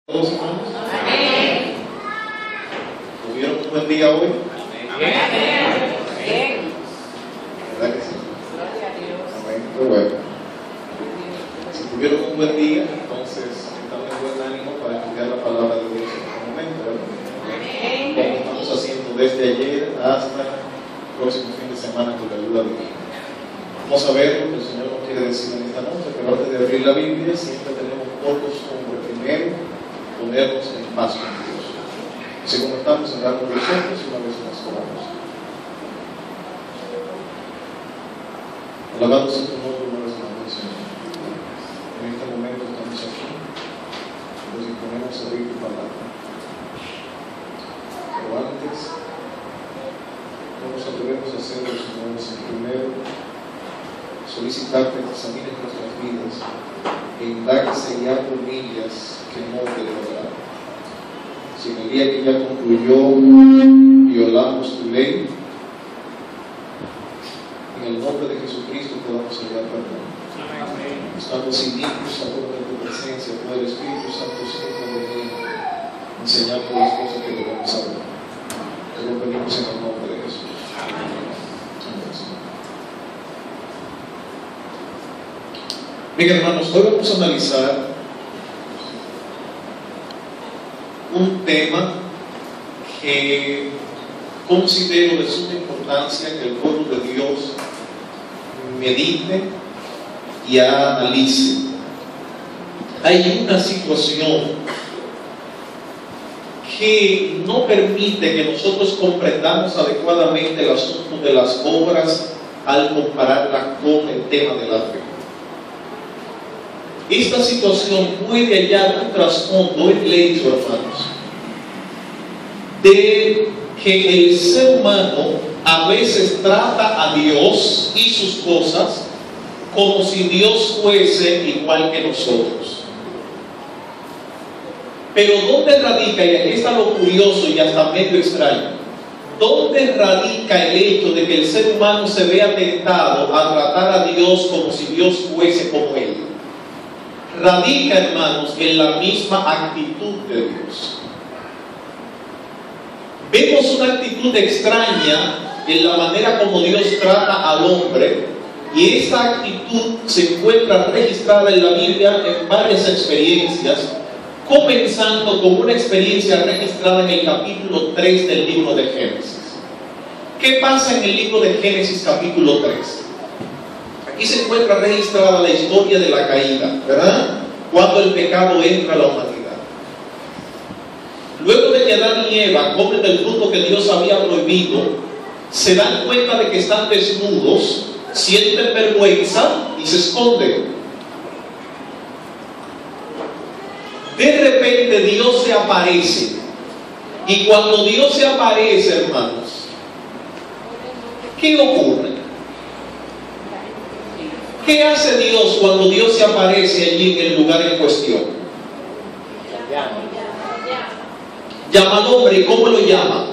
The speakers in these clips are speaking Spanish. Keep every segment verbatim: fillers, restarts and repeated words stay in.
¿Todos hermanos? Amén. ¿Tuvieron un buen día hoy? Amén. Amén. ¿Verdad que sí? Gloria a Dios. Amén. Qué bueno. Si tuvieron un buen día, entonces están en buen ánimo para estudiar la palabra de Dios en este momento, ¿verdad? Amén. Como estamos haciendo desde ayer hasta el próximo fin de semana con la ayuda de Dios. Vamos a ver lo que el Señor nos quiere decir en esta noche, pero antes de abrir la Biblia, siempre tenemos por costumbre primero ponernos en paz con Dios. Así como estamos cerrando los ojos y una vez más oramos. Alabado sea tu nombre, una vez más, Señor. En este momento estamos aquí, nos disponemos a oír tu palabra. Pero antes, no nos atrevemos a hacerlo, Señor, sin primero solicitarte que examines nuestras vidas e indagues y humillas que no te lograr. Si en el día que ya concluyó violamos tu ley, en el nombre de Jesucristo podamos hallar perdón. Estando sin limpios ahora en tu presencia, tú el Espíritu Santo siempre venir a enseñarte las cosas que debemos saber. Te lo pedimos en el nombre de Jesús. Amén. Bien, hermanos, hoy vamos a analizar un tema que considero de suma importancia que el pueblo de Dios medite y analice. Hay una situación que no permite que nosotros comprendamos adecuadamente el asunto de las obras al compararla con el tema de la fe. Esta situación puede hallar un trasfondo en ley, hermanos, de que el ser humano a veces trata a Dios y sus cosas como si Dios fuese igual que nosotros. Pero ¿dónde radica? Y aquí está lo curioso y hasta medio extraño. ¿Dónde radica el hecho de que el ser humano se vea tentado a tratar a Dios como si Dios fuese como él? Radica, hermanos, en la misma actitud de Dios. Vemos una actitud extraña en la manera como Dios trata al hombre, y esta actitud se encuentra registrada en la Biblia en varias experiencias, comenzando con una experiencia registrada en el capítulo tres del libro de Génesis. ¿Qué pasa en el libro de Génesis capítulo tres? Aquí se encuentra registrada la historia de la caída, ¿verdad? Cuando el pecado entra a la humanidad. Luego de que Adán y Eva comen del fruto que Dios había prohibido, se dan cuenta de que están desnudos, sienten vergüenza y se esconden. De repente Dios se aparece. Y cuando Dios se aparece, hermanos, ¿qué ocurre? ¿Qué hace Dios cuando Dios se aparece allí en el lugar en cuestión? Llama al hombre. ¿Y cómo lo llama?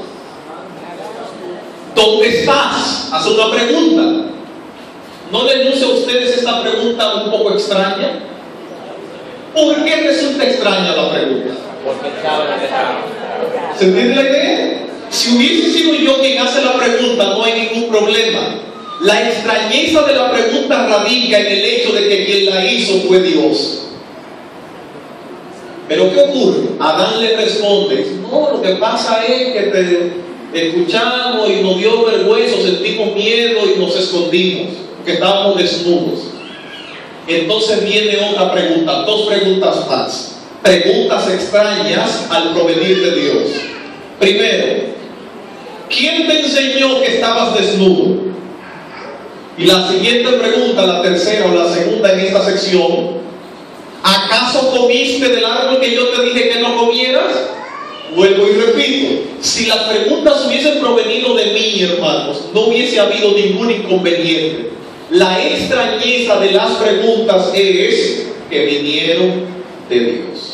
¿Dónde estás? Hace una pregunta. ¿No les luce a ustedes esta pregunta un poco extraña? ¿Por qué resulta extraña la pregunta? ¿Se entiende la idea? Si hubiese sido yo quien hace la pregunta, no hay ningún problema. La extrañeza de la pregunta radica en el hecho de que quien la hizo fue Dios. Pero ¿qué ocurre? Adán le responde: no, lo que pasa es que te escuchamos y nos dio vergüenza, sentimos miedo y nos escondimos, porque estábamos desnudos. Entonces viene otra pregunta, dos preguntas más, preguntas extrañas al provenir de Dios. Primero, ¿quién te enseñó que estabas desnudo? Y la siguiente pregunta, la tercera o la segunda en esta sección: ¿acaso comiste del árbol que yo te dije que no comieras? Vuelvo y repito, si las preguntas hubiesen provenido de mí, hermanos, no hubiese habido ningún inconveniente. La extrañeza de las preguntas es que vinieron de Dios.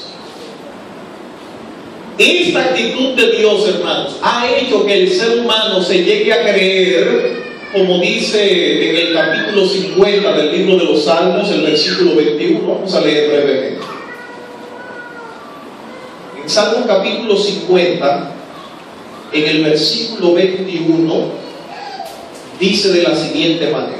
Esta actitud de Dios, hermanos, ha hecho que el ser humano se llegue a creer, como dice en el capítulo cincuenta del libro de los Salmos, el versículo veintiuno, vamos a leer brevemente. Salmo capítulo cincuenta, en el versículo veintiuno, dice de la siguiente manera: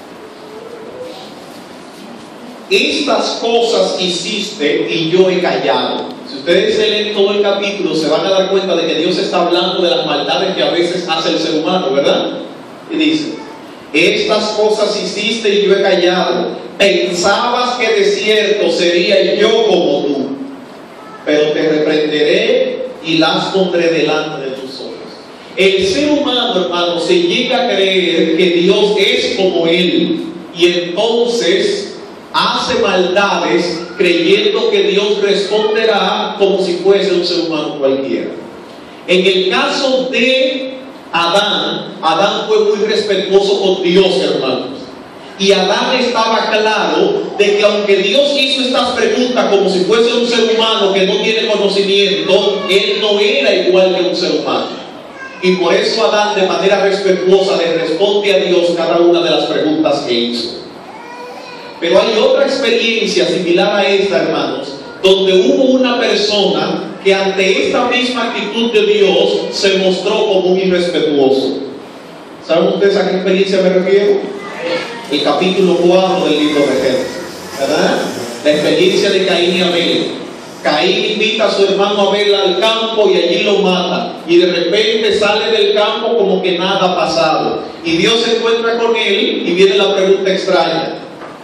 estas cosas hiciste y yo he callado. Si ustedes se leen todo el capítulo, se van a dar cuenta de que Dios está hablando de las maldades que a veces hace el ser humano, ¿verdad? Y dice: estas cosas hiciste y yo he callado. Pensabas que de cierto sería yo como tú, pero te reprenderé y las pondré delante de tus ojos. El ser humano, hermano, se llega a creer que Dios es como él, y entonces hace maldades creyendo que Dios responderá como si fuese un ser humano cualquiera. En el caso de Adán, Adán fue muy respetuoso con Dios, hermanos. Y Adán estaba claro de que aunque Dios hizo estas preguntas como si fuese un ser humano que no tiene conocimiento, él no era igual que un ser humano. Y por eso Adán, de manera respetuosa, le responde a Dios cada una de las preguntas que hizo. Pero hay otra experiencia similar a esta, hermanos, donde hubo una persona que ante esta misma actitud de Dios se mostró como un irrespetuoso. ¿Saben ustedes a qué experiencia me refiero? El capítulo cuatro del libro de Génesis, ¿verdad? La experiencia de Caín y Abel. Caín invita a su hermano Abel al campo y allí lo mata, y de repente sale del campo como que nada ha pasado, y Dios se encuentra con él y viene la pregunta extraña: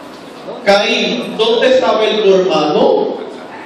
Caín, ¿dónde está Abel tu hermano?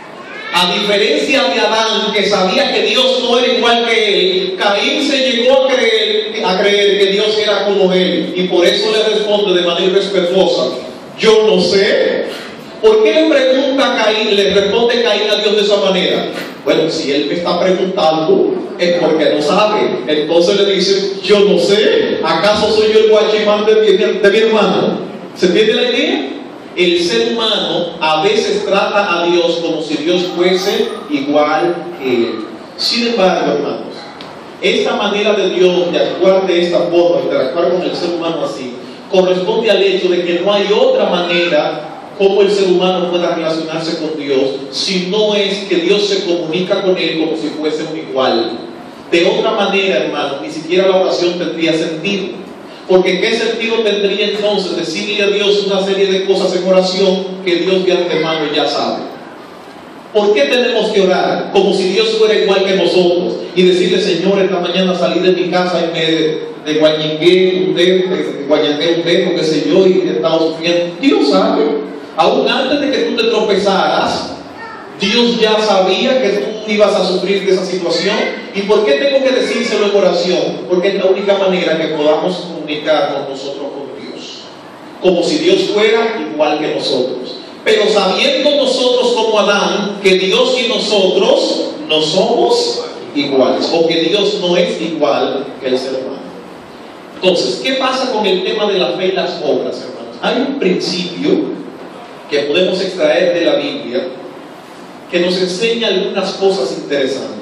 A diferencia de Adán, que sabía que Dios no era igual que él, Caín se llegó a creer, a creer que Dios era como él, y por eso le responde de manera irrespetuosa: yo no sé. ¿Por qué le pregunta a Caín, le responde Caín a Dios de esa manera? Bueno, si él me está preguntando es porque no sabe. Entonces le dice: yo no sé. ¿Acaso soy yo el guachimán de mi, de mi hermano? ¿Se entiende la idea? El ser humano a veces trata a Dios como si Dios fuese igual que él. Sin embargo, hermanos, esta manera de Dios de actuar de esta forma, interactuar con el ser humano así, corresponde al hecho de que no hay otra manera como el ser humano pueda relacionarse con Dios, si no es que Dios se comunica con él como si fuese un igual. De otra manera, hermano, ni siquiera la oración tendría sentido. Porque ¿qué sentido tendría entonces decirle a Dios una serie de cosas en oración que Dios de antemano ya sabe? ¿Por qué tenemos que orar como si Dios fuera igual que nosotros y decirle: Señor, esta mañana salí de mi casa y me de guañingué un dedo, de guañangué un dedo, qué sé yo, y he estado sufriendo? Dios sabe. Aún antes de que tú te tropezaras, Dios ya sabía que tú ibas a sufrir de esa situación. ¿Y por qué tengo que decírselo en oración? Porque es la única manera que podamos comunicarnos nosotros con Dios, como si Dios fuera igual que nosotros. Pero sabiendo nosotros como Adán que Dios y nosotros no somos iguales, o que Dios no es igual que el ser humano. Entonces, ¿qué pasa con el tema de la fe y las obras, hermanos? Hay un principio que podemos extraer de la Biblia que nos enseña algunas cosas interesantes.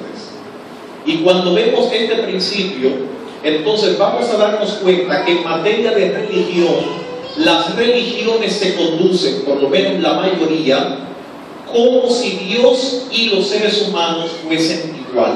Y cuando vemos este principio, entonces vamos a darnos cuenta que en materia de religión, las religiones se conducen, por lo menos la mayoría, como si Dios y los seres humanos fuesen iguales.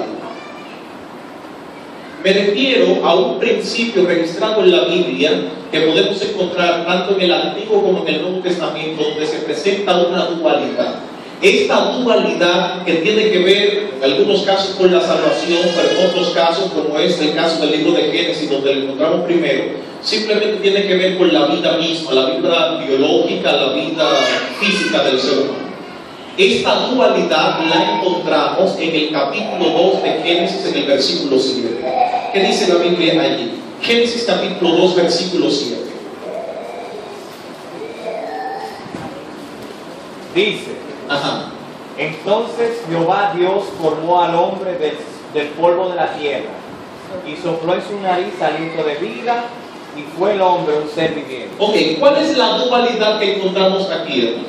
Me refiero a un principio registrado en la Biblia que podemos encontrar tanto en el Antiguo como en el Nuevo Testamento, donde se presenta una dualidad. Esta dualidad que tiene que ver en algunos casos con la salvación, pero en otros casos, como es el caso del libro de Génesis, donde lo encontramos primero, simplemente tiene que ver con la vida misma, la vida biológica, la vida física del ser humano. Esta dualidad la encontramos en el capítulo dos de Génesis, en el versículo siete. ¿Qué dice la Biblia allí? Génesis capítulo dos, versículo siete. Dice: Ajá. entonces Jehová Dios formó al hombre del, del polvo de la tierra, y sopló en su nariz aliento de vida, y fue el hombre un ser viviente. Ok, ¿cuál es la dualidad que encontramos aquí, hermanos?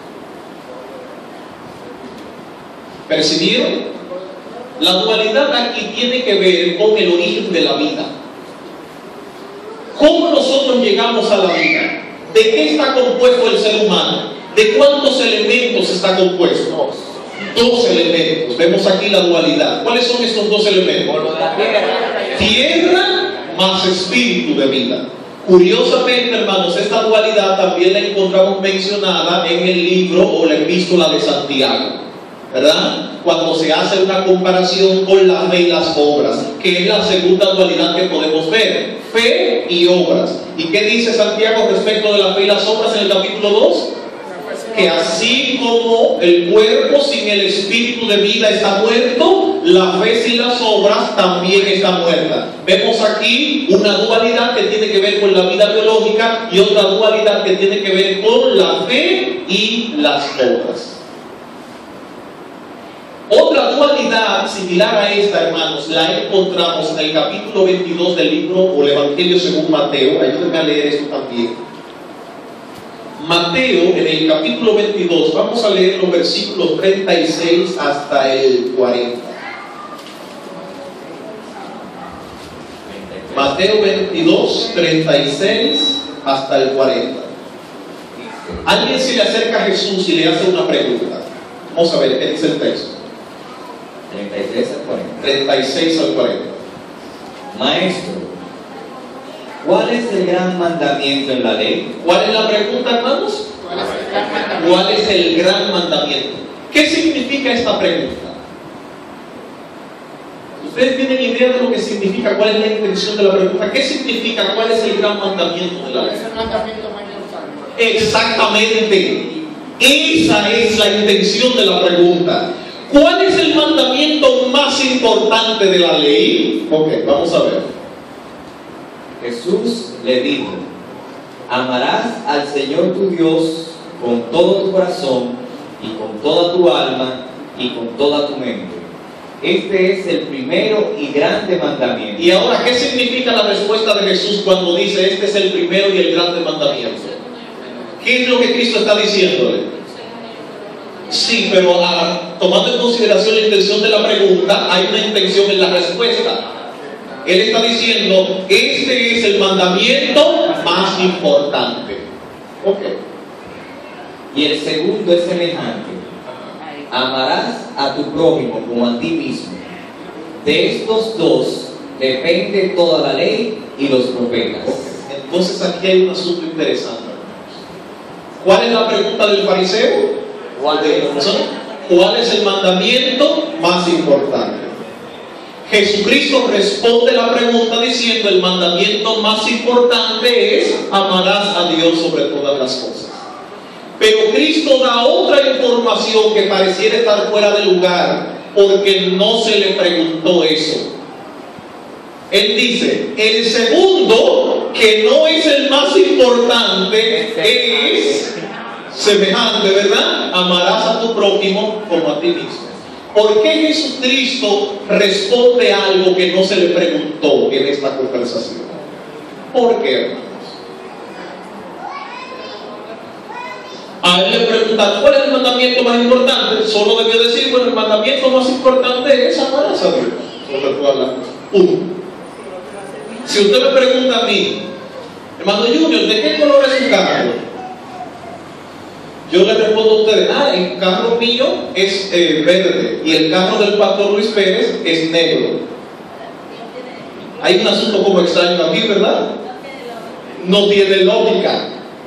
¿Percibieron? La dualidad aquí tiene que ver con el origen de la vida. ¿Cómo nosotros llegamos a la vida? ¿De qué está compuesto el ser humano? ¿De cuántos elementos está compuesto? dos elementos. Vemos aquí la dualidad. ¿Cuáles son estos dos elementos? Polvo de la tierra. Tierra más espíritu de vida. Curiosamente, hermanos, esta dualidad también la encontramos mencionada en el libro o la epístola de Santiago, ¿verdad? Cuando se hace una comparación con la fe y las obras, que es la segunda dualidad que podemos ver, fe y obras. ¿Y qué dice Santiago respecto de la fe y las obras en el capítulo dos? Que así como el cuerpo sin el espíritu de vida está muerto, la fe sin las obras también está muerta. Vemos aquí una dualidad que tiene que ver con la vida biológica y otra dualidad que tiene que ver con la fe y las obras. Otra dualidad similar a esta, hermanos, la encontramos en el capítulo veintidós del libro o el Evangelio según Mateo. Ayúdenme a leer esto también. Mateo, en el capítulo veintidós, vamos a leer los versículos treinta y seis hasta el cuarenta. Mateo veintidós, treinta y seis hasta el cuarenta. Alguien se le acerca a Jesús y le hace una pregunta. Vamos a ver, ¿qué dice el texto? treinta y tres al cuarenta. treinta y seis al cuarenta. Maestro, ¿cuál es el gran mandamiento en la ley? ¿Cuál es la pregunta, hermanos? ¿Cuál es el gran mandamiento? ¿Qué significa esta pregunta? ¿Ustedes tienen idea de lo que significa? ¿Cuál es la intención de la pregunta? ¿Qué significa? ¿Cuál es el gran mandamiento de la ley? Exactamente. Esa es la intención de la pregunta. ¿Cuál es el mandamiento más importante de la ley? Ok, vamos a ver. Jesús le dijo: amarás al Señor tu Dios con todo tu corazón y con toda tu alma y con toda tu mente. Este es el primero y grande mandamiento. Y ahora, ¿qué significa la respuesta de Jesús cuando dice este es el primero y el grande mandamiento? ¿Qué es lo que Cristo está diciéndole? Sí, pero ah, tomando en consideración la intención de la pregunta, hay una intención en la respuesta. Él está diciendo, este es el mandamiento más importante. Ok. Y el segundo es semejante: amarás a tu prójimo como a ti mismo. De estos dos depende toda la ley y los profetas. Okay. Entonces aquí hay un asunto interesante. ¿Cuál es la pregunta del fariseo? ¿Cuál es el mandamiento más importante? Jesucristo responde la pregunta diciendo: el mandamiento más importante es amarás a Dios sobre todas las cosas. Pero Cristo da otra información que pareciera estar fuera de lugar porque no se le preguntó eso. Él dice: el segundo, que no es el más importante, es semejante, ¿verdad? Amarás a tu prójimo como a ti mismo. ¿Por qué Jesucristo responde algo que no se le preguntó en esta conversación? ¿Por qué, hermanos? A él le preguntan, ¿cuál es el mandamiento más importante? Solo debió decir, bueno, el mandamiento más importante es amarás a Dios sobre todas las cosas. Uno. Si usted me pregunta a mí, hermano Junior, ¿de qué color es su carro? Yo le respondo a ustedes, ah, el carro mío es eh, verde y el carro del pastor Luis Pérez es negro. Hay un asunto como extraño aquí, ¿verdad? No tiene lógica.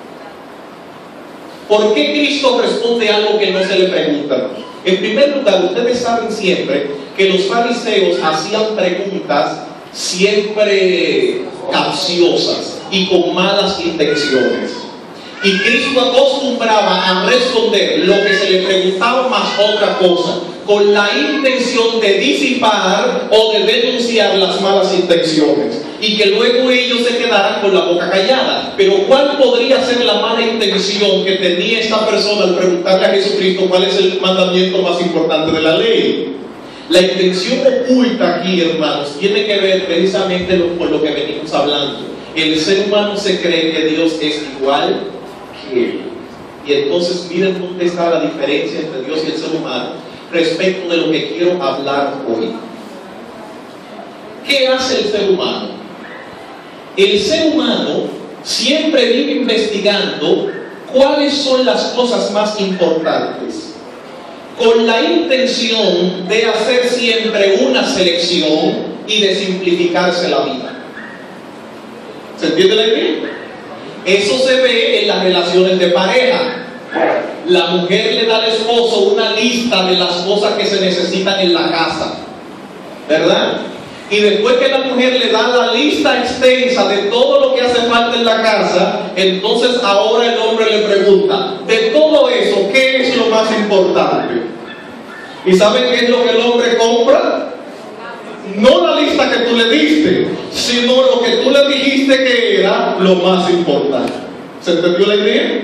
¿Por qué Cristo responde algo que no se le pregunta? En primer lugar, ustedes saben siempre que los fariseos hacían preguntas siempre capciosas y con malas intenciones. Y Cristo acostumbraba a responder lo que se le preguntaba más otra cosa, con la intención de disipar o de denunciar las malas intenciones, y que luego ellos se quedaran con la boca callada. Pero ¿cuál podría ser la mala intención que tenía esta persona al preguntarle a Jesucristo cuál es el mandamiento más importante de la ley? La intención oculta aquí, hermanos, tiene que ver precisamente con lo que venimos hablando. El ser humano se cree que Dios es igual que él. Y entonces miren dónde está la diferencia entre Dios y el ser humano respecto de lo que quiero hablar hoy. ¿Qué hace el ser humano? El ser humano siempre vive investigando cuáles son las cosas más importantes. con la intención de hacer siempre una selección y de simplificarse la vida. ¿Se entiende la idea? Eso se ve en las relaciones de pareja. La mujer le da al esposo una lista de las cosas que se necesitan en la casa, ¿verdad? Y después que la mujer le da la lista extensa de todo lo que hace falta en la casa, entonces ahora el hombre le pregunta, de todo eso, ¿qué es lo más importante? ¿Y saben qué es lo que el hombre compra? No la lista que tú le diste, sino lo que tú le dijiste que era lo más importante. ¿Se entendió la idea?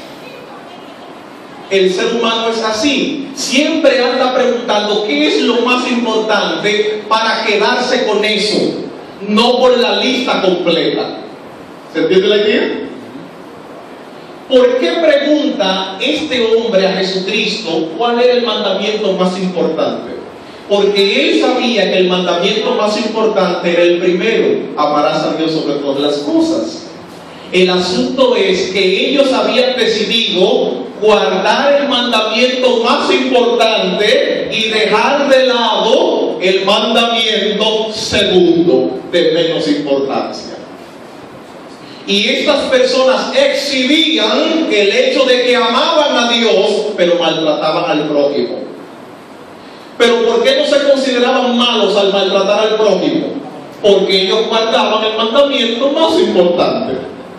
El ser humano es así, siempre anda preguntando qué es lo más importante para quedarse con eso, no por la lista completa. ¿Se entiende la idea? ¿Por qué pregunta este hombre a Jesucristo cuál era el mandamiento más importante? Porque él sabía que el mandamiento más importante era el primero: amarás a Dios sobre todas las cosas. El asunto es que ellos habían decidido guardar el mandamiento más importante y dejar de lado el mandamiento segundo, de menos importancia. Y estas personas exhibían el hecho de que amaban a Dios, pero maltrataban al prójimo. Pero ¿por qué no se consideraban malos al maltratar al prójimo? Porque ellos guardaban el mandamiento más importante.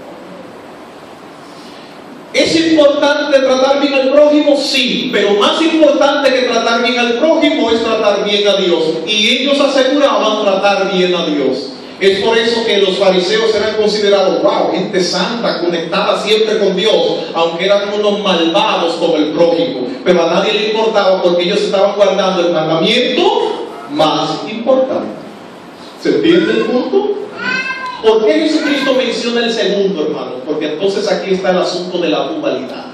¿Es importante tratar bien al prójimo? Sí, pero más importante que tratar bien al prójimo es tratar bien a Dios. Y ellos aseguraban tratar bien a Dios. Es por eso que los fariseos eran considerados, wow, gente santa, conectada siempre con Dios, aunque eran unos malvados con el prójimo. Pero a nadie le importaba porque ellos estaban guardando el mandamiento más importante. ¿Se entiende el punto? ¿Por qué Jesucristo menciona el segundo, hermano? Porque entonces aquí está el asunto de la dualidad.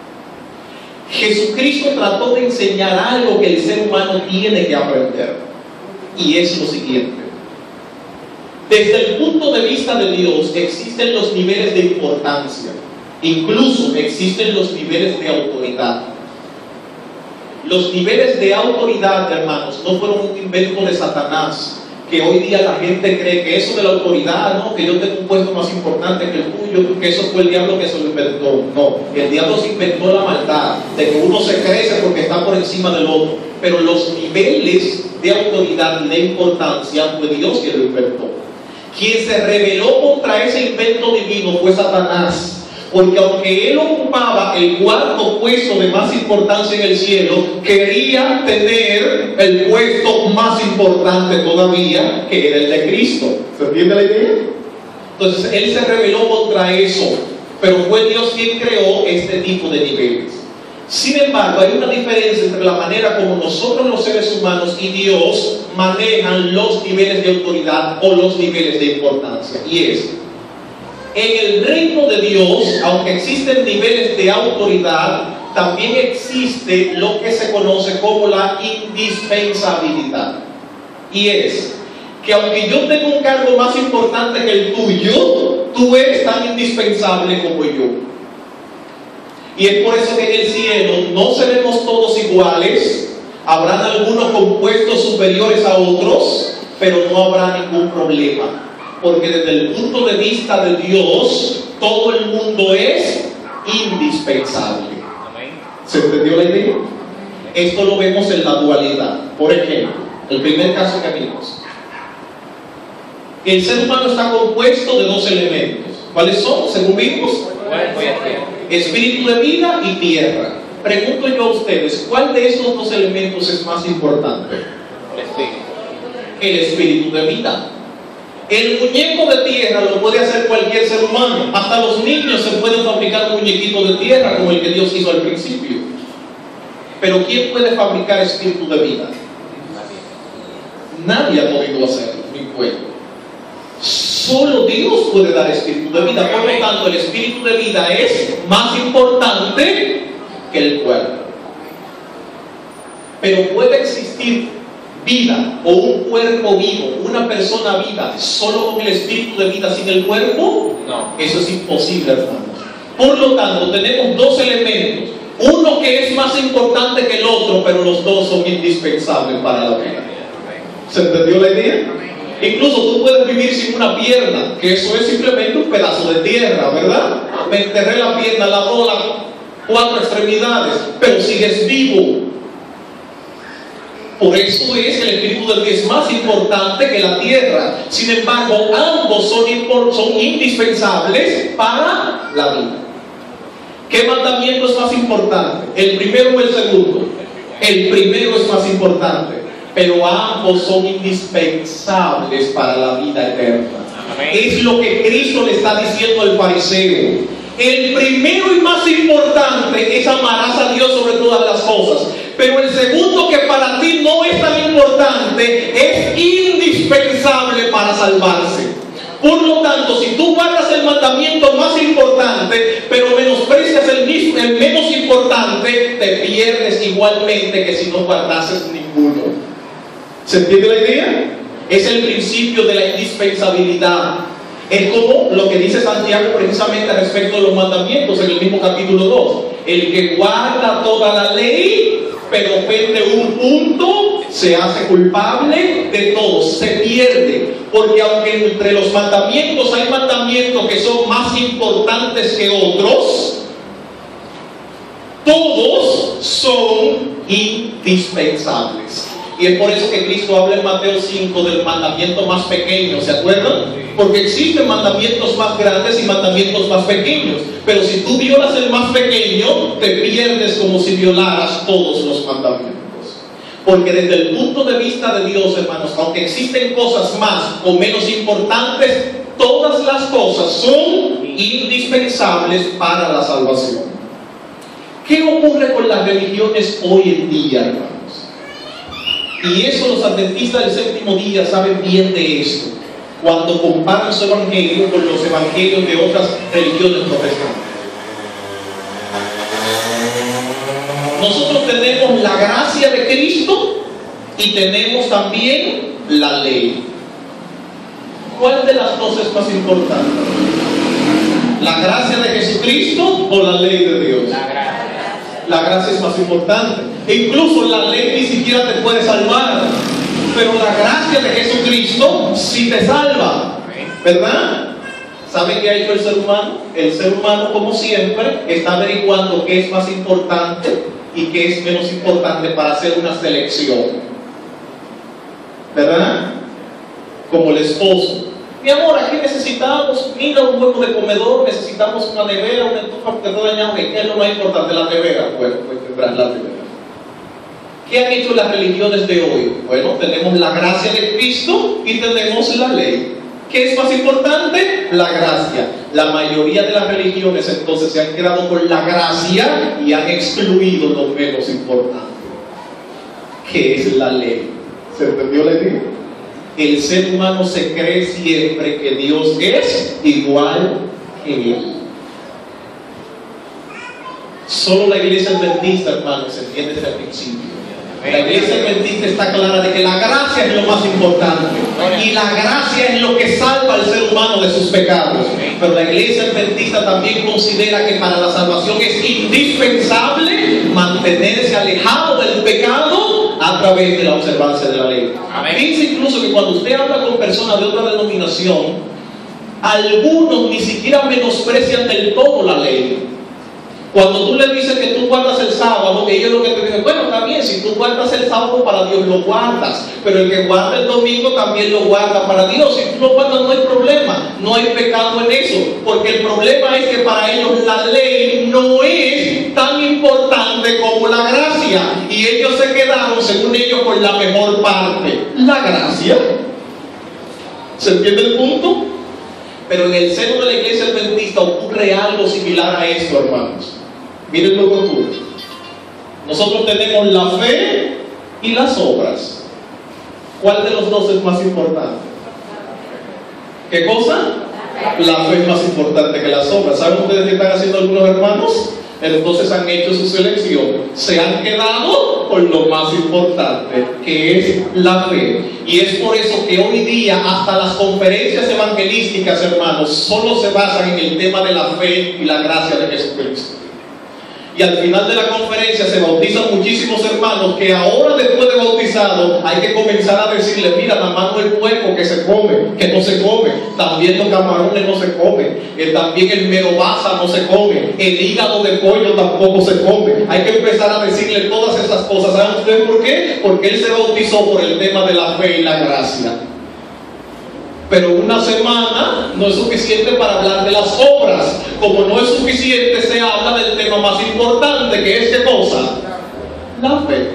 Jesucristo trató de enseñar algo que el ser humano tiene que aprender, y es lo siguiente. Desde el punto de vista de Dios existen los niveles de importancia, incluso existen los niveles de autoridad. Los niveles de autoridad, hermanos, no fueron un invento de Satanás, que hoy día la gente cree que eso de la autoridad, no, que yo tengo un puesto más importante que el tuyo, que eso fue el diablo que se lo inventó. No, el diablo se inventó la maldad, de que uno se crece porque está por encima del otro. Pero los niveles de autoridad y de importancia fue Dios quien lo inventó. Quien se rebeló contra ese invento divino fue Satanás. Porque aunque él ocupaba el cuarto puesto de más importancia en el cielo, quería tener el puesto más importante todavía, que era el de Cristo. ¿Se entiende la idea? Entonces él se rebeló contra eso, pero fue Dios quien creó este tipo de niveles. Sin embargo, hay una diferencia entre la manera como nosotros los seres humanos y Dios manejan los niveles de autoridad o los niveles de importancia, y es: en el reino de Dios, aunque existen niveles de autoridad, también existe lo que se conoce como la indispensabilidad. Y es que aunque yo tenga un cargo más importante que el tuyo, tú eres tan indispensable como yo. Y es por eso que en el cielo no seremos todos iguales, habrán algunos con puestos superiores a otros, pero no habrá ningún problema. Porque desde el punto de vista de Dios, todo el mundo es indispensable. ¿Se entendió la idea? Esto lo vemos en la dualidad. Por ejemplo, el primer caso que vimos. El ser humano está compuesto de dos elementos. ¿Cuáles son? Según vimos, espíritu de vida y tierra. Pregunto yo a ustedes, ¿cuál de estos dos elementos es más importante? El espíritu. El espíritu de vida. El muñeco de tierra lo puede hacer cualquier ser humano. Hasta los niños se pueden fabricar un muñequito de tierra como el que Dios hizo al principio. Pero ¿quién puede fabricar espíritu de vida? Nadie ha podido hacerlo, ni puede. Solo Dios puede dar espíritu de vida. Por lo tanto, el espíritu de vida es más importante que el cuerpo. Pero puede existir vida o un cuerpo vivo, una persona viva, solo con el espíritu de vida sin el cuerpo. No, eso es imposible, hermanos. Por lo tanto, tenemos dos elementos: Uno que es más importante que el otro, pero los dos son indispensables para la vida. ¿Se entendió la idea? Incluso tú puedes vivir sin una pierna, que eso es simplemente un pedazo de tierra, ¿verdad? Me enterré la pierna, la bola, cuatro extremidades, pero sigues vivo. Por eso es que el Espíritu de Dios es más importante que la tierra. Sin embargo, ambos son, son indispensables para la vida. ¿Qué mandamiento es más importante? ¿El primero o el segundo? El primero es más importante, pero ambos son indispensables para la vida eterna. Amén. Es lo que Cristo le está diciendo al fariseo. El primero y más importante es amarás a Dios sobre todas las cosas. Pero el segundo, que para ti no es tan importante, es indispensable para salvarse. Por lo tanto, si tú guardas el mandamiento más importante, pero menosprecias el, mismo, el menos importante, te pierdes igualmente que si no guardases ninguno. ¿Se entiende la idea? Es el principio de la indispensabilidad. Es como lo que dice Santiago precisamente respecto de los mandamientos en el mismo capítulo dos. El que guarda toda la ley, pero ofende un punto, se hace culpable de todo, se pierde. Porque aunque entre los mandamientos hay mandamientos que son más importantes que otros, todos son indispensables. Y es por eso que Cristo habla en Mateo cinco del mandamiento más pequeño, ¿se acuerdan? Porque existen mandamientos más grandes y mandamientos más pequeños. Pero si tú violas el más pequeño, te pierdes como si violaras todos los mandamientos. Porque desde el punto de vista de Dios, hermanos, aunque existen cosas más o menos importantes, todas las cosas son indispensables para la salvación. ¿Qué ocurre con las religiones hoy en día, hermanos? Y eso los adventistas del séptimo día saben bien de esto, cuando comparan su evangelio con los evangelios de otras religiones protestantes. Nosotros tenemos la gracia de Cristo y tenemos también la ley. ¿Cuál de las dos es más importante? ¿La gracia de Jesucristo o la ley de Dios? La gracia. La gracia es más importante. E incluso la ley ni siquiera te puede salvar, pero la gracia de Jesucristo sí te salva, ¿verdad? ¿Sabe qué ha hecho el ser humano? El ser humano, como siempre, está averiguando qué es más importante y qué es menos importante para hacer una selección, ¿verdad? Como el esposo. Mi amor, aquí necesitamos, mira, un juego de comedor, necesitamos una nevera, una estufa porque está dañado. ¿Qué es lo más importante? La nevera. Bueno, pues tendrás la nevera. ¿Qué han hecho las religiones de hoy? Bueno, tenemos la gracia de Cristo y tenemos la ley. ¿Qué es más importante? La gracia. La mayoría de las religiones entonces se han quedado con la gracia y han excluido lo menos importante, que es la ley. ¿Se entendió la idea? El ser humano se cree siempre que Dios es igual que él. Solo la iglesia adventista, hermanos, entiende este principio. La iglesia adventista está clara de que la gracia es lo más importante y la gracia es lo que salva al ser humano de sus pecados. Pero la iglesia adventista también considera que para la salvación es indispensable mantenerse alejado del pecado a través de la observancia de la ley. Piensa incluso que cuando usted habla con personas de otra denominación, algunos ni siquiera menosprecian del todo la ley. Cuando tú le dices que tú guardas el sábado, ellos lo que te dicen, bueno, también, si tú guardas el sábado para Dios, lo guardas. Pero el que guarda el domingo también lo guarda para Dios. Si tú lo guardas, no hay problema, no hay pecado en eso. Porque el problema es que para ellos la ley no es tan importante como la gracia. Y ellos se quedaron, según ellos, con la mejor parte, la gracia. ¿Se entiende el punto? Pero en el seno de la iglesia adventista ocurre algo similar a esto, hermanos. Miren lo que ocurre. Nosotros tenemos la fe y las obras. ¿Cuál de los dos es más importante? ¿Qué cosa? La fe es más importante que las obras. ¿Saben ustedes qué están haciendo algunos hermanos? Entonces han hecho su selección. Se han quedado con lo más importante, que es la fe. Y es por eso que hoy día hasta las conferencias evangelísticas, hermanos, solo se basan en el tema de la fe y la gracia de Jesucristo. y al final de la conferencia se bautizan muchísimos hermanos que ahora, después de bautizados, hay que comenzar a decirle: mira, nada más no el puerco que se come, que no se come, también los camarones no se comen, eh, también el merobaza no se come, el hígado de pollo tampoco se come. Hay que empezar a decirle todas esas cosas. ¿Saben ustedes por qué? Porque él se bautizó por el tema de la fe y la gracia. Pero una semana no es suficiente para hablar de las obras. Como no es suficiente, se habla del tema más importante, que es ¿qué cosa? La fe.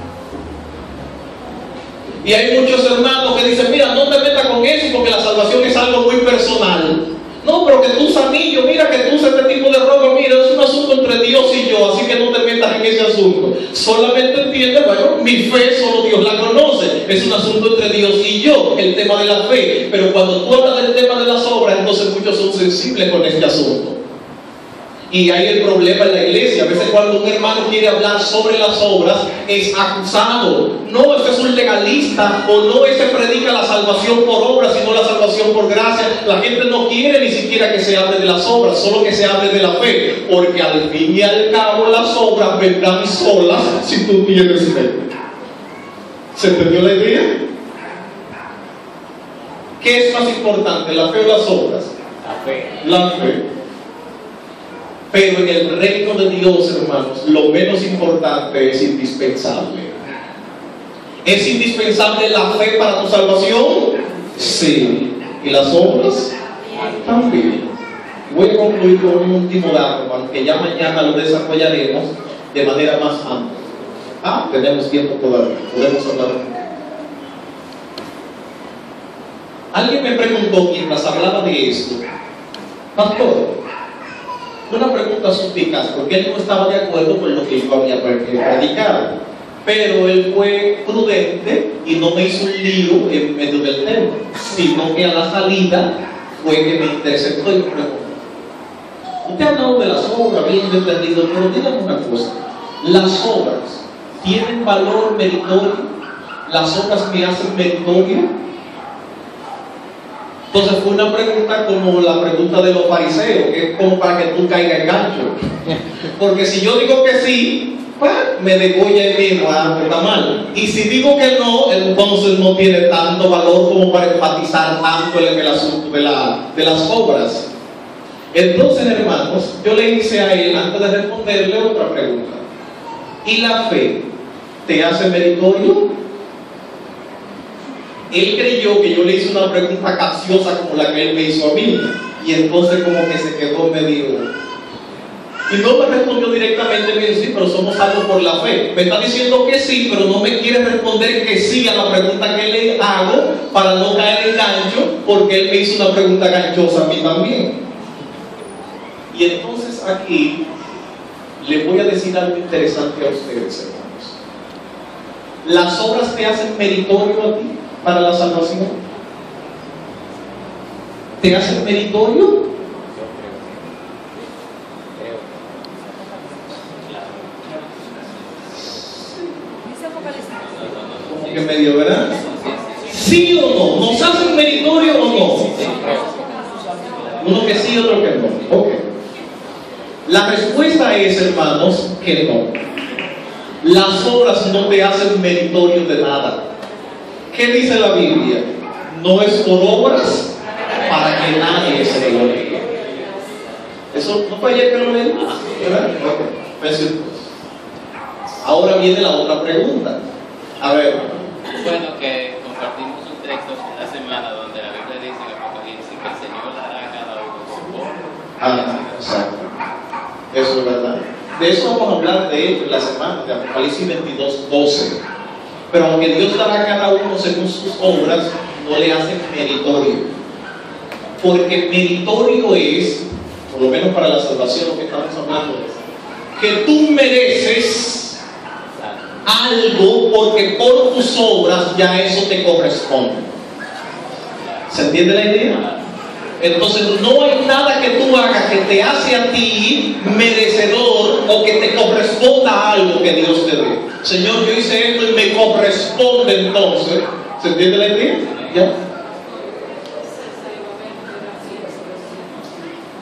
Y hay muchos hermanos que dicen: mira, no te metas con eso porque la salvación es algo muy personal. No, pero que tú, Sanillo, mira que tú usas este tipo de ropa, mira, es un asunto entre Dios y yo, así que no te metas en ese asunto. Solamente entiende, bueno, mi fe solo Dios la conoce, es un asunto entre Dios y yo, el tema de la fe. Pero cuando tú hablas del tema de las obras, entonces muchos son sensibles con este asunto. Y hay el problema en la iglesia. A veces cuando un hermano quiere hablar sobre las obras, es acusado. No, ese es un legalista, o no, ese predica la salvación por obras, sino la salvación por gracia. La gente no quiere ni siquiera que se hable de las obras, solo que se hable de la fe, porque al fin y al cabo las obras vendrán solas si tú tienes fe. ¿Se entendió la idea? ¿Qué es más importante, la fe o las obras? La fe. La fe. Pero en el reino de Dios, hermanos, lo menos importante es indispensable. ¿Es indispensable la fe para tu salvación? Sí. ¿Y las obras? También. Voy a concluir con un último dato, aunque ya mañana lo desarrollaremos de manera más amplia. Ah, tenemos tiempo todavía, podemos hablar. Alguien me preguntó mientras hablaba de esto: pastor, una pregunta suspicaz, porque él no estaba de acuerdo con lo que yo había predicado, pero él fue prudente y no me hizo un lío en medio del tema, sino que a la salida fue que me interceptó y me preguntó: usted ha hablado de las obras, bien entendido, pero dígame una cosa, ¿las obras tienen valor meritorio? ¿Las obras me hacen meritorio? Entonces fue una pregunta como la pregunta de los fariseos, que es como para que tú caigas en gancho. Porque si yo digo que sí, pues me degolla el mismo, ah, está mal. Y si digo que no, entonces no tiene tanto valor como para enfatizar tanto en el asunto de, la, de las obras. Entonces, hermanos, yo le hice a él, antes de responderle, otra pregunta: ¿y la fe te hace meritorio? Él creyó que yo le hice una pregunta capciosa como la que él me hizo a mí, y entonces como que se quedó medio, y no me respondió directamente. Me dijo: sí, pero somos salvos por la fe. Me está diciendo que sí, pero no me quiere responder que sí a la pregunta que le hago, para no caer en gancho, porque él me hizo una pregunta ganchosa a mí también. Y entonces aquí le voy a decir algo interesante a ustedes, hermanos. ¿Las obras te hacen meritorio a ti para la salvación? ¿Te hacen meritorio? Como que medio, ¿verdad? ¿Sí o no? ¿Nos hacen meritorio o no? Uno que sí, otro que no. Ok. La respuesta es, hermanos, que no. Las obras no te hacen meritorio de nada. ¿Qué dice la Biblia? No es por obras para que nadie se gloríe. Eso no fue ayer que lo leí, ¿verdad? Okay. Ahora viene la otra pregunta. A ver. Bueno, que compartimos un texto esta semana donde la Biblia dice en Apocalipsis que el Señor dará a cada uno su obra. Ah, exacto. Eso es verdad. De eso vamos a hablar de él en la semana, de Apocalipsis veintidós, doce. Pero aunque Dios dará a cada uno según sus obras, no le hacen meritorio. Porque meritorio es, por lo menos para la salvación, lo que estamos hablando, que tú mereces algo porque por tus obras ya eso te corresponde. ¿Se entiende la idea? Entonces no hay nada que tú hagas que te hace a ti merecedor o que te corresponda a algo que Dios te dé. Señor, yo hice esto y me corresponde entonces. ¿Se entiende la idea? ¿Ya?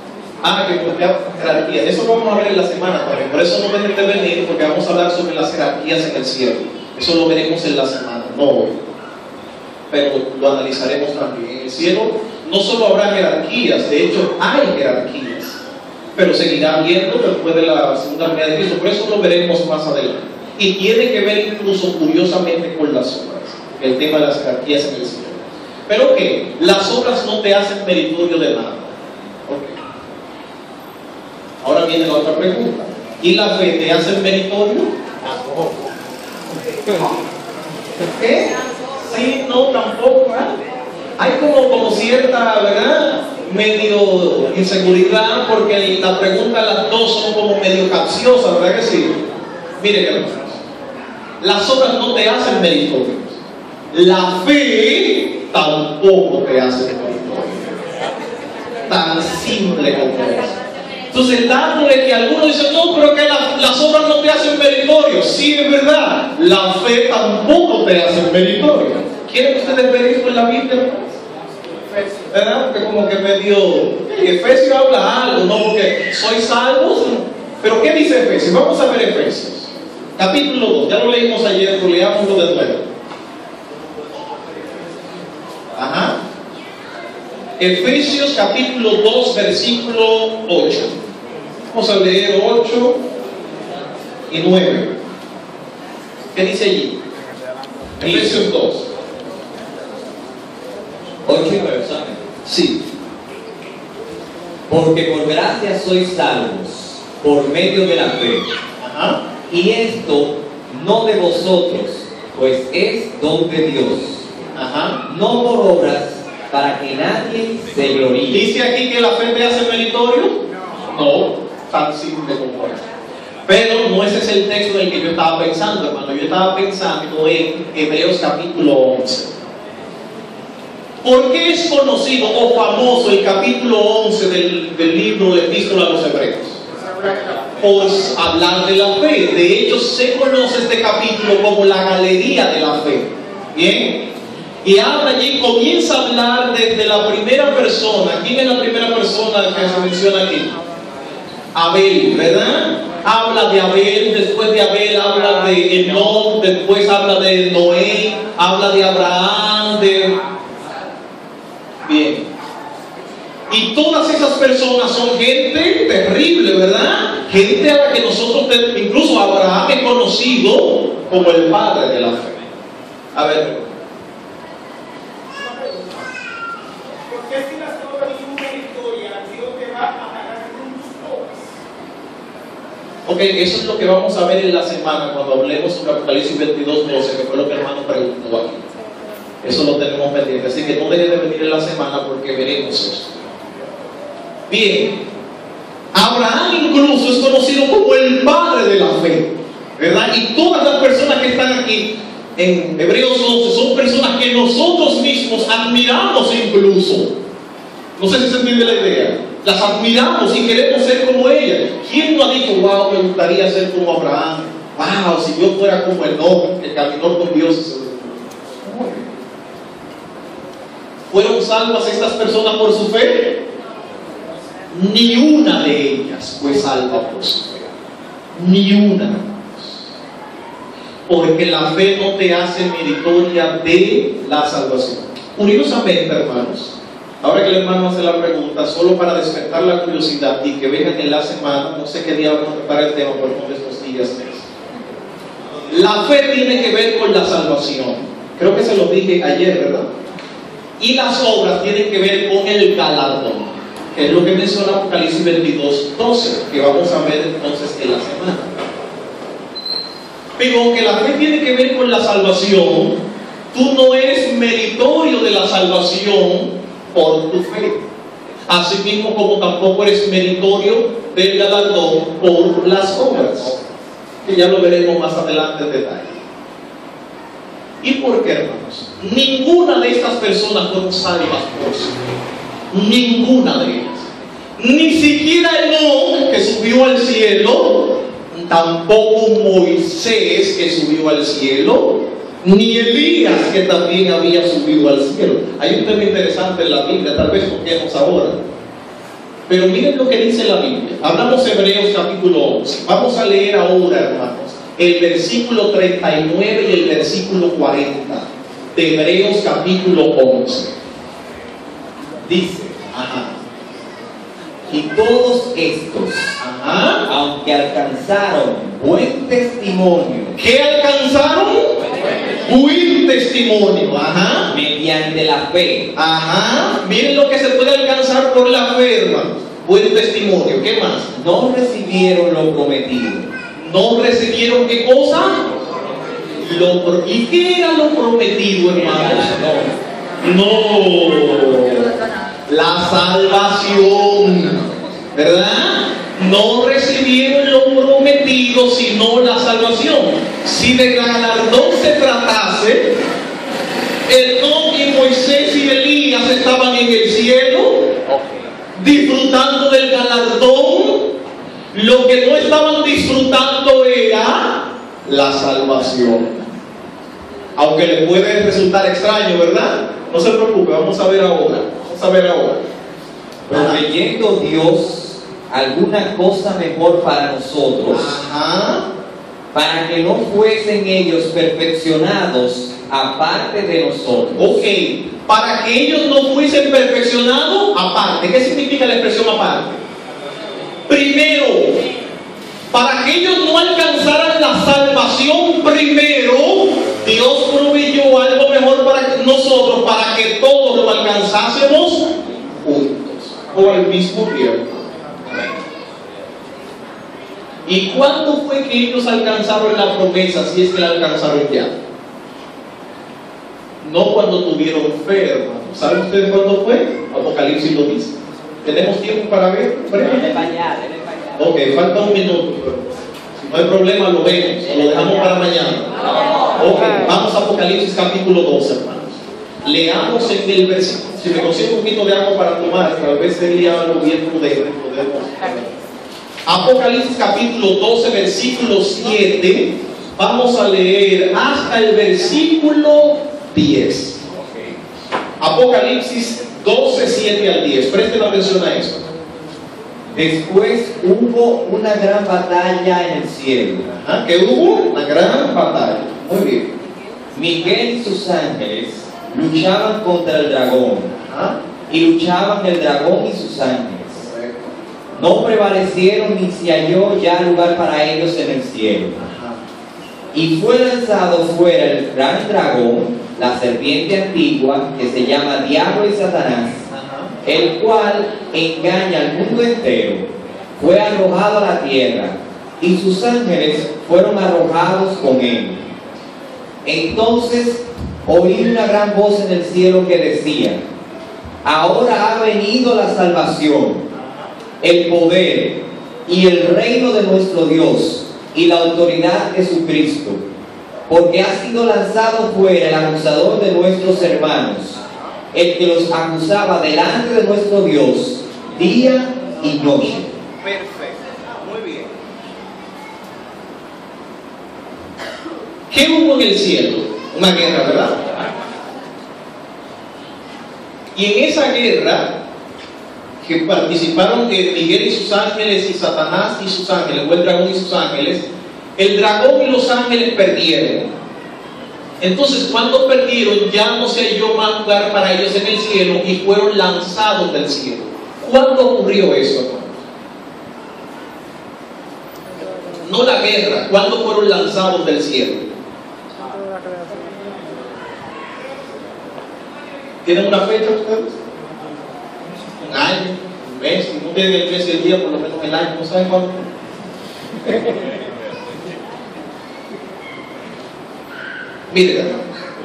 Ah, que porque jerarquía. Eso lo vamos a ver en la semana también. Por eso no dejen de venir, porque vamos a hablar sobre las jerarquías en el cielo. Eso lo veremos en la semana, no hoy. Pero lo analizaremos también. En el cielo no solo habrá jerarquías, de hecho hay jerarquías, pero seguirá habiendo después de la segunda venida de Cristo. Por eso lo veremos más adelante. Y tiene que ver incluso curiosamente con las obras, el tema de las jerarquías en el cielo. Pero que las obras no te hacen meritorio de nada. Okay. Ahora viene la otra pregunta. ¿Y la fe te hace meritorio? Tampoco. ¿Qué? Sí, no, tampoco. ¿eh? Hay como, como cierta, ¿verdad? Medio inseguridad, porque la pregunta, las dos son como medio capciosas, ¿verdad que sí? Miren, hermanos, las obras no te hacen meritorios. La fe tampoco te hace meritorio. Tan simple como eso. Entonces, dándole que algunos dicen, no, pero que la, las obras no te hacen meritorio. Sí, es verdad, la fe tampoco te hace meritorio. ¿Quieren ustedes ver esto en la Biblia? ¿Verdad? Porque como que medio, Efesios habla algo, ¿no? Porque sois salvos. Pero ¿qué dice Efesios? Vamos a ver Efesios. Capítulo dos, ya lo leímos ayer, pero leámoslo de nuevo. Ajá. Efesios capítulo dos, versículo ocho. Vamos a leer ocho y nueve. ¿Qué dice allí? Efesios dos. ocho y nueve, ¿saben? Sí. Porque por gracia sois salvos, por medio de la fe. Ajá. Y esto no de vosotros, pues es don de Dios. Ajá. No por obras, para que nadie se gloríe. ¿Dice aquí que la fe te hace meritorio? No, tan simple como es. Pero no ese es el texto en el que yo estaba pensando, hermano. Yo estaba pensando en Hebreos capítulo once. ¿Por qué es conocido o famoso el capítulo once del, del libro de Epístola a los Hebreos? Por hablar de la fe. De hecho, se conoce este capítulo como la galería de la fe. Bien. Y habla allí, comienza a hablar desde la primera persona. ¿Quién es la primera persona que se menciona aquí? Abel, ¿verdad? Habla de Abel, después de Abel habla de Enoc, después habla de Noé, habla de Abraham, de... Bien. Y todas esas personas son gente terrible, ¿verdad? Gente a la que nosotros, incluso Abraham es conocido como el padre de la fe. A ver. Porque si las obras son meritorias, Dios te va a pagar con tus obras. Ok, eso es lo que vamos a ver en la semana cuando hablemos sobre Apocalipsis veintidós doce, que fue lo que el hermano preguntó aquí. Eso lo tenemos pendiente, así que no dejen de venir en la semana porque veremos eso. Bien, Abraham incluso es conocido como el padre de la fe, ¿verdad? Y todas las personas que están aquí en Hebreos once son personas que nosotros mismos admiramos incluso. No sé si se entiende la idea. Las admiramos y queremos ser como ellas. ¿Quién no ha dicho, wow, me gustaría ser como Abraham? Wow, si yo fuera como Enoc, que caminó con Dios. ¿Fueron salvas estas personas por su fe? Ni una de ellas fue salva por su fe. Ni una. Porque la fe no te hace meritoria de la salvación. Curiosamente, hermanos, ahora que el hermano hace la pregunta, solo para despertar la curiosidad y que vengan en la semana, no sé qué día vamos a tratar el tema, por uno de estos días es. La fe tiene que ver con la salvación. Creo que se lo dije ayer, ¿verdad? Y las obras tienen que ver con el galardón, que es lo que menciona Apocalipsis veintidós doce, que vamos a ver entonces en la semana. Pero aunque la fe tiene que ver con la salvación, tú no eres meritorio de la salvación por tu fe. Así mismo como tampoco eres meritorio del galardón por las obras, que ya lo veremos más adelante en detalle. ¿Y por qué, hermanos? Ninguna de estas personas fueron salvas por su fe. Ninguna de ellas. Ni siquiera Enoc, que subió al cielo, tampoco Moisés, que subió al cielo, ni Elías, que también había subido al cielo. Hay un tema interesante en la Biblia, tal vez toquemos ahora. Pero miren lo que dice la Biblia. Hablamos Hebreos capítulo once. Vamos a leer ahora, hermanos, el versículo treinta y nueve y el versículo cuarenta de Hebreos capítulo once. Dice, Ajá. y todos estos, Ajá. aunque alcanzaron buen testimonio ¿Qué alcanzaron? Buen testimonio. Ajá. mediante la fe, Ajá. Miren lo que se puede alcanzar por la fe, hermanos. Buen testimonio. ¿Qué más? no recibieron lo prometido. ¿No recibieron qué cosa? Lo pro- ¿Y qué era lo prometido, hermanos? No. La salvación. ¿Verdad? No recibieron lo prometido, sino la salvación. Si de galardón se tratase, Enoc y Moisés y Elías estaban en el cielo, disfrutando del galardón. Lo que no estaban disfrutando era la salvación. Aunque le puede resultar extraño, ¿verdad? No se preocupe, vamos a ver ahora. Vamos a ver ahora. Proveyendo Dios alguna cosa mejor para nosotros, Ajá. para que no fuesen ellos perfeccionados aparte de nosotros. Ok. Para que ellos no fuesen perfeccionados aparte. ¿Qué significa la expresión aparte? Primero, para que ellos no alcanzaran la salvación primero, Dios proveyó algo mejor para nosotros, para que todos lo alcanzásemos juntos o al mismo tiempo. ¿Y cuándo fue que ellos alcanzaron la promesa, si es que la alcanzaron ya? No cuando tuvieron fe, hermano. ¿Saben ustedes cuándo fue? Apocalipsis lo dice. ¿Tenemos tiempo para ver? Dele para allá, dele para allá. Ok, falta un minuto. Pero si no hay problema, lo vemos. Lo dejamos para mañana. Ok, vamos a Apocalipsis capítulo doce, hermanos. Leamos en el versículo. Si me consigo un poquito de agua para tomar, tal vez sería algo bien prudente. Podemos. Apocalipsis capítulo doce, versículo siete. Vamos a leer hasta el versículo diez. Apocalipsis doce, siete al diez. Presten atención a esto. Después hubo una gran batalla en el cielo. Ajá, que hubo una gran batalla. Muy bien. Miguel y sus ángeles luchaban contra el dragón, Ajá. y luchaban el dragón y sus ángeles. No prevalecieron ni se halló ya lugar para ellos en el cielo. Ajá. Y fue lanzado fuera el gran dragón, la serpiente antigua, que se llama Diablo y Satanás, Ajá. el cual engaña al mundo entero. Fue arrojado a la tierra, y sus ángeles fueron arrojados con él. Entonces oí una gran voz en el cielo que decía: ahora ha venido la salvación, el poder y el reino de nuestro Dios y la autoridad de Jesucristo, porque ha sido lanzado fuera el acusador de nuestros hermanos, el que los acusaba delante de nuestro Dios día y noche. Perfecto. Muy bien. ¿Qué hubo en el cielo? Una guerra, ¿verdad? Y en esa guerra que participaron de Miguel y sus ángeles y Satanás y sus ángeles, o el dragón y sus ángeles, el dragón y los ángeles perdieron. Entonces, cuando perdieron, ya no se halló más lugar para ellos en el cielo y fueron lanzados del cielo. ¿Cuándo ocurrió eso, hermano? No la guerra, ¿cuándo fueron lanzados del cielo? ¿Tienen una fecha ustedes? Un año, un mes, si no tienen el mes y el día, por lo menos el año, ¿no saben cuándo? Miren, hermano.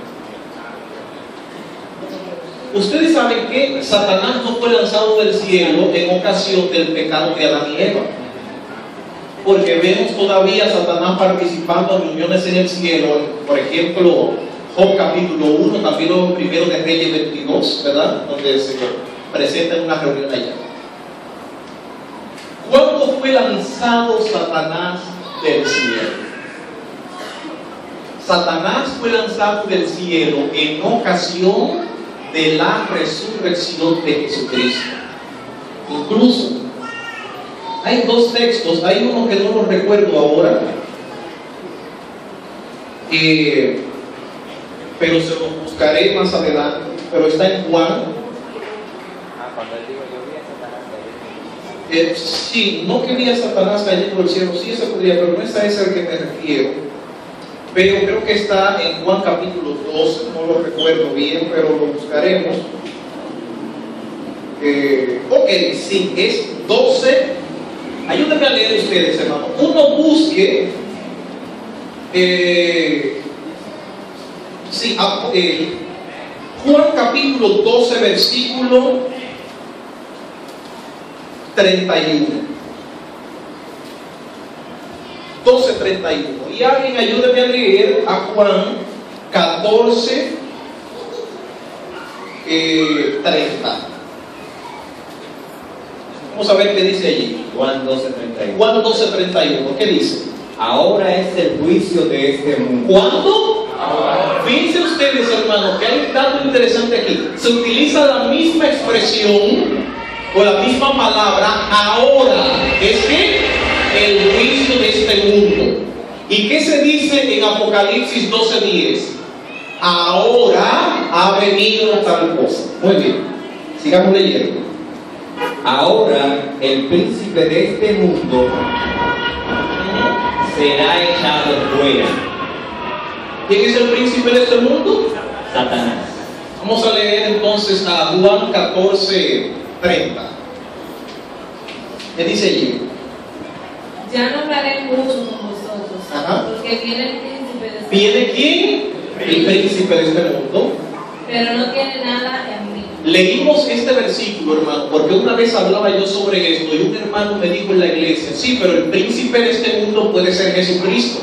Ustedes saben que Satanás no fue lanzado del cielo en ocasión del pecado de Adán y Eva. Porque vemos todavía a Satanás participando en reuniones en el cielo. Por ejemplo, Job capítulo uno, capítulo primero de Reyes veintidós, ¿verdad? Donde se presenta en una reunión allá. ¿Cuándo fue lanzado Satanás del cielo? Satanás fue lanzado del cielo en ocasión de la resurrección de Jesucristo. Incluso hay dos textos, hay uno que no lo recuerdo ahora, eh, pero se lo buscaré más adelante, pero está en Juan. Ah, cuando él dijo, yo vi a Satanás caer. Eh, sí, no que vi a Satanás cayendo del cielo, sí ese podría, pero no es a ese al que me refiero. Pero creo que está en Juan capítulo doce, no lo recuerdo bien, pero lo buscaremos. Eh, ok, sí, es doce. Ayúdenme a leer ustedes, hermano. Uno busque, eh, sí, eh, Juan capítulo doce, versículo treinta y uno. doce, treinta y uno. Y alguien ayúdeme a leer a Juan catorce, eh, treinta. Vamos a ver qué dice allí. Juan doce, treinta y uno. Juan doce, treinta y uno. ¿Qué dice? Ahora es el juicio de este mundo. ¿Cuándo? Fíjense ustedes, hermanos, que hay un dato interesante aquí. Se utiliza la misma expresión o la misma palabra ahora. Es que el juicio de este mundo. ¿Y qué se dice en Apocalipsis doce, diez? Ahora ha venido tal cosa. Muy bien, sigamos leyendo. Ahora el príncipe de este mundo será echado fuera. ¿Quién es el príncipe de este mundo? Satanás. Vamos a leer entonces a Juan catorce, treinta. ¿Qué dice allí? Ya no hablaré mucho con vosotros, Ajá. porque viene el príncipe de este ¿Viene quién? El príncipe de este mundo. pero no tiene nada en mí. Leímos este versículo, hermano, porque una vez hablaba yo sobre esto y un hermano me dijo en la iglesia, sí, pero el príncipe de este mundo puede ser Jesucristo.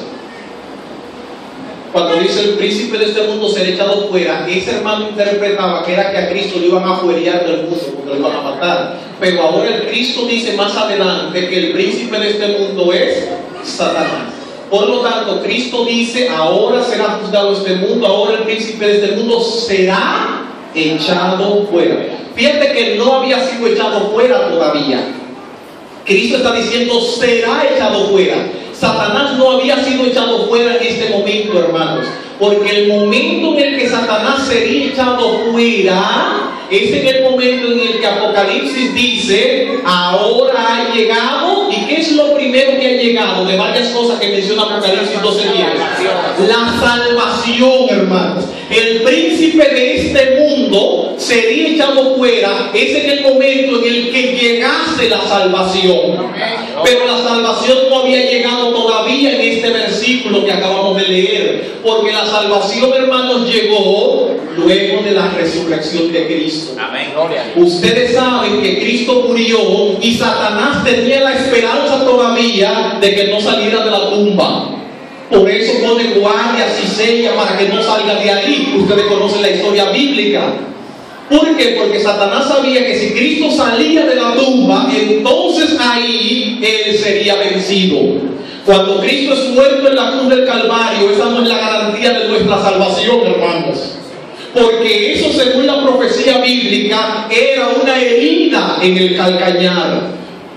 Cuando dice el príncipe de este mundo ser echado fuera, ese hermano interpretaba que era que a Cristo lo iban a fuerear del mundo, porque lo iban a matar. Pero ahora el Cristo dice más adelante que el príncipe de este mundo es Satanás. Por lo tanto, Cristo dice, ahora será juzgado este mundo, ahora el príncipe de este mundo será echado fuera. Fíjate que no había sido echado fuera todavía. Cristo está diciendo, será echado fuera. Satanás no había sido echado fuera en este momento, hermanos, porque el momento en el que Satanás sería echado fuera es en el momento en el que Apocalipsis dice, ahora ha llegado. ¿Y qué es lo primero que ha llegado de varias cosas que menciona Apocalipsis doce diez? La salvación, hermanos. El príncipe de este mundo sería echado fuera es en el momento en el que llegase la salvación. Pero la salvación no había llegado todavía en este versículo que acabamos de leer, porque la salvación, hermanos, llegó luego de la resurrección de Cristo. Amén. Ustedes saben que Cristo murió y Satanás tenía la esperanza todavía de que no saliera de la tumba. Por eso pone guardias y sellas para que no salga de ahí. Ustedes conocen la historia bíblica. ¿Por qué? Porque Satanás sabía que si Cristo salía de la tumba, entonces ahí él sería vencido. Cuando Cristo es muerto en la cruz del Calvario, esa no es la garantía de nuestra salvación, hermanos. Porque eso, según la profecía bíblica, era una herida en el calcañar.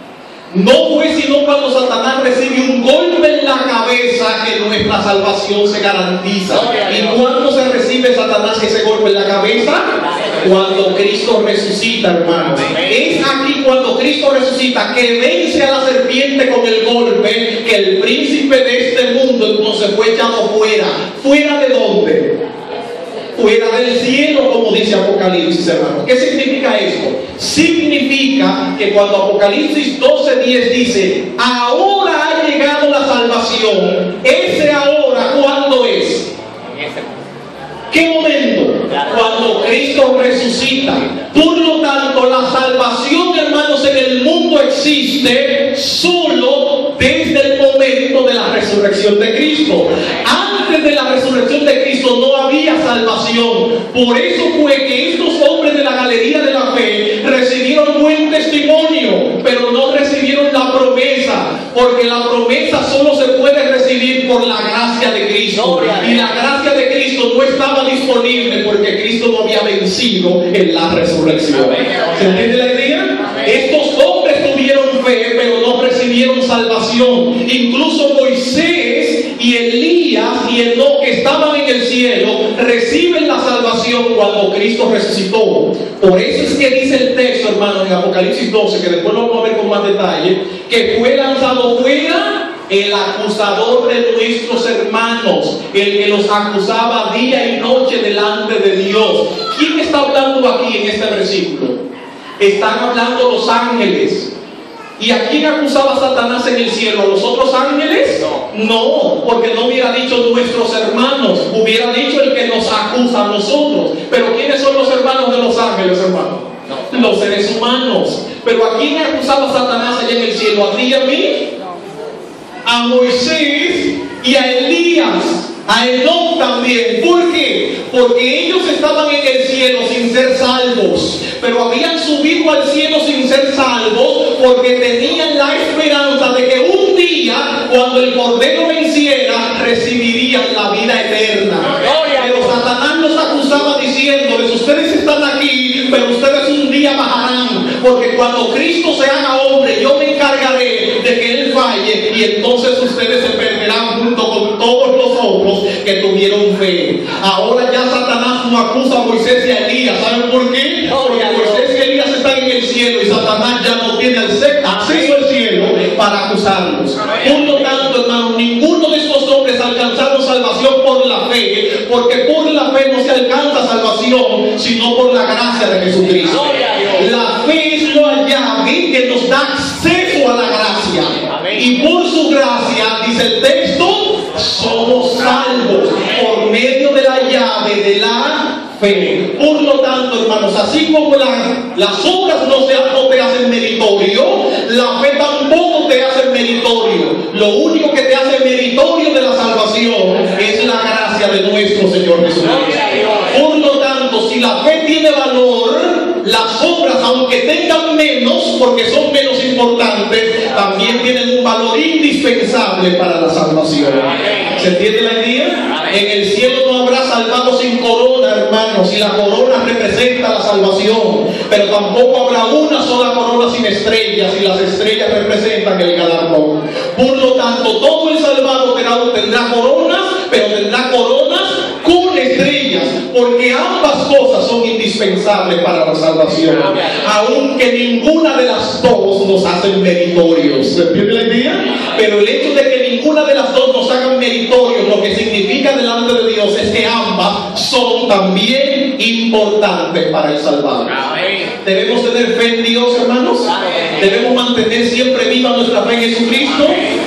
No fue sino cuando Satanás recibe un golpe en la cabeza que nuestra salvación se garantiza. ¿Y cuándo se recibe Satanás ese golpe en la cabeza? Cuando Cristo resucita, hermanos. Es aquí cuando Cristo resucita que vence a la serpiente con el golpe, que el príncipe de este mundo entonces fue echado fuera. ¿Fuera de dónde? Fuera del cielo, como dice Apocalipsis, hermano. ¿Qué significa esto? Significa que cuando Apocalipsis doce diez dice, ahora ha llegado la salvación, ese ahora, ¿cuándo es? ¿Qué momento? Cuando Cristo resucita. Por lo tanto, la salvación, hermanos, en el mundo existe solo desde el momento de la resurrección de Cristo. Antes de la resurrección de Cristo no había salvación. Por eso fue que estos hombres de la galería de la fe recibieron buen testimonio, pero no recibieron la promesa, porque la promesa solo se puede recibir por la gracia de Cristo. Y la gracia de Cristo no estaba disponible porque Cristo no había vencido en la resurrección. ¿Se entiende la idea? Estos recibieron salvación. Incluso Moisés y Elías y Enoc, que estaban en el cielo, reciben la salvación cuando Cristo resucitó. Por eso es que dice el texto, hermanos, en Apocalipsis doce, que después lo vamos a ver con más detalle, que fue lanzado fuera el acusador de nuestros hermanos, el que los acusaba día y noche delante de Dios. ¿Quién está hablando aquí en este versículo? Están hablando los ángeles. ¿Y a quién acusaba Satanás en el cielo? ¿A los otros ángeles? No, no, porque no hubiera dicho nuestros hermanos, hubiera dicho el que nos acusa a nosotros. Pero ¿quiénes son los hermanos de los ángeles, hermanos? No. Los seres humanos. Pero ¿a quién acusaba Satanás allá en el cielo? ¿A ti y a mí? A Moisés y a Elías, a Enoc también. ¿Por qué? Porque ellos estaban en el cielo sin ser salvos, pero habían subido al cielo sin ser salvos porque tenían la esperanza de que un día, cuando el Cordero venciera, recibirían la vida eterna. Pero Satanás los acusaba diciéndoles: ustedes están aquí, pero ustedes un día bajarán, porque cuando Cristo se haga hombre, yo me encargaré de que Él falle, y entonces ustedes se perderán junto con todos los otros que tuvieron fe. Ahora ya Satanás no acusa a Moisés y a Elías. ¿Saben por qué? Porque Moisés y Elías están en el cielo y Satanás ya no tiene acceso al cielo para acusarlos. Por lo tanto, hermanos, ninguno de estos hombres alcanzaron salvación por la fe, porque por la fe no se alcanza salvación, sino por la gracia de Jesucristo. La fe es la llave que nos da acceso a la gracia. Y por su gracia, dice el texto, somos salvos por medio de la llave de la fe. Por lo tanto, hermanos, así como la, las obras no, se, no te hacen meritorio, la fe tampoco te hace meritorio. Lo único que te hace meritorio de la salvación es la gracia de nuestro Señor Jesucristo. Por lo tanto, si la fe tiene valor, las obras, aunque tengan menos, porque son menos importantes, también tienen un valor indispensable para la salvación. ¿Se entiende la idea? En el cielo no habrá salvados sin corona, hermanos, y la corona representa la salvación, pero tampoco habrá una sola corona sin estrellas, y las estrellas representan el galardón. Por lo tanto, todo el salvado tendrá coronas, pero tendrá coronas con estrellas, porque ambas cosas son indispensables para la salvación, aunque ninguna de las dos nos hacen meritorios. ¿Se entiende la idea? Pero el hecho de que ninguna de las dos nos hagan meritorios, lo que significa delante de Dios es que ambas son también importantes para el salvado. Debemos tener fe en Dios, hermanos. Debemos mantener siempre viva nuestra fe en Jesucristo.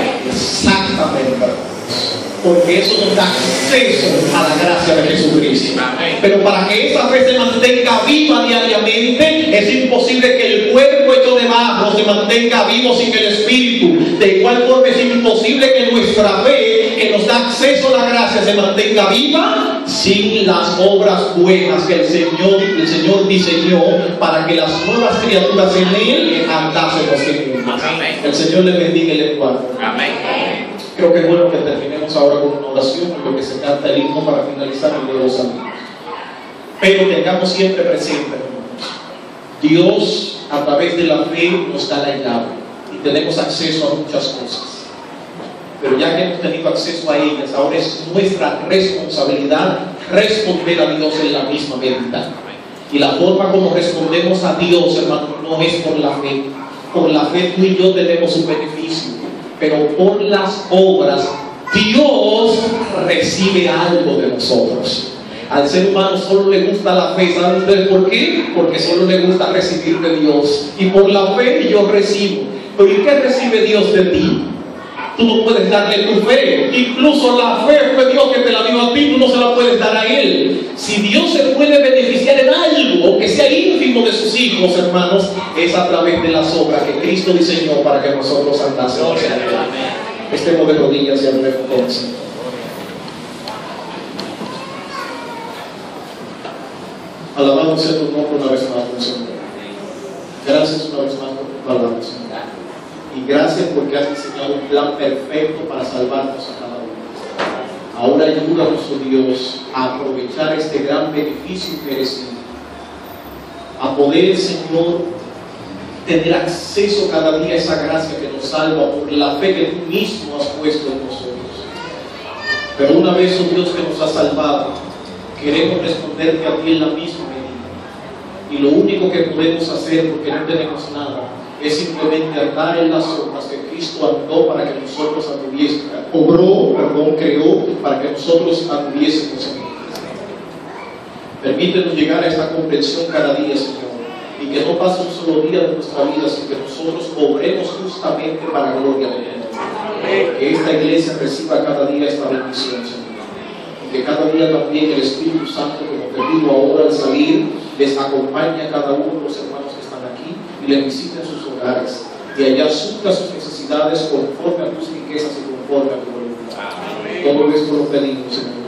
Exactamente, porque eso nos da acceso a la gracia de Jesucristo. Pero para que esa fe se mantenga viva diariamente, es imposible que el cuerpo hecho de barro se mantenga vivo sin el Espíritu. De igual forma es imposible que nuestra fe, que nos da acceso a la gracia, se mantenga viva sin las obras buenas que el Señor, el Señor diseñó para que las nuevas criaturas en Él andásemos en Él. El Señor les bendiga y les guarde. Amén. Creo que es bueno que terminemos ahora con una oración, en lo que se canta el himno para finalizar el día de los amigos. Pero tengamos siempre presente, hermanos, Dios a través de la fe nos da la llave y tenemos acceso a muchas cosas. Pero ya que hemos tenido acceso a ellas, ahora es nuestra responsabilidad responder a Dios en la misma medida. Y la forma como respondemos a Dios, hermanos, no es por la fe. Por la fe tú y yo tenemos un beneficio, pero por las obras Dios recibe algo de nosotros. Al ser humano solo le gusta la fe. ¿Saben ustedes por qué? Porque solo le gusta recibir de Dios. Y por la fe yo recibo. Pero ¿y qué recibe Dios de ti? Tú no puedes darle tu fe. Incluso la fe fue Dios que te la dio a ti, tú no se la puedes dar a Él. Si Dios se puede beneficiar en algo que sea íntimo de sus hijos, hermanos, es a través de las obras que Cristo diseñó para que nosotros andásemos. Estemos de rodillas y hablemos con el Señor. Alabado sea tu nombre una vez más, Señor. Gracias una vez más por tu palabra, Señor. Y gracias porque has diseñado un plan perfecto para salvarnos a cada uno. Ahora ayúdanos, oh Dios, a aprovechar este gran beneficio que eres, a poder, Señor, tener acceso cada día a esa gracia que nos salva por la fe que tú mismo has puesto en nosotros. Pero una vez, oh Dios, que nos has salvado, queremos responderte a ti en la misma medida. Y lo único que podemos hacer, porque no tenemos nada, es simplemente andar en las obras que Cristo andó para que nosotros anduviésemos, obró, perdón, creó para que nosotros anduviésemos en él. Permítenos llegar a esta comprensión cada día, Señor, y que no pase un solo día de nuestra vida sin que nosotros obremos justamente para la gloria de Dios. Que esta iglesia reciba cada día esta bendición, Señor, y que cada día también el Espíritu Santo, como te digo ahora al salir, les acompañe a cada uno de los hermanos que están aquí y les visite en sus hogares, y allá supla sus necesidades conforme a tus riquezas y conforme a tu voluntad. Todo esto lo pedimos, Señor.